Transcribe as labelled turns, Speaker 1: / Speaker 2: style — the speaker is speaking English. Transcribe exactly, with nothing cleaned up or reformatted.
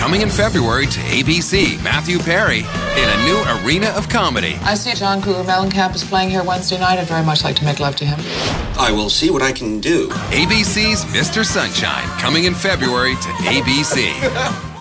Speaker 1: Coming in February to A B C, Matthew Perry in a new arena of comedy.
Speaker 2: I see John Cougar Mellencamp is playing here Wednesday night. I'd very much like to make love to him.
Speaker 3: I will see what I can do.
Speaker 1: A B C's Mister Sunshine, coming in February to A B C.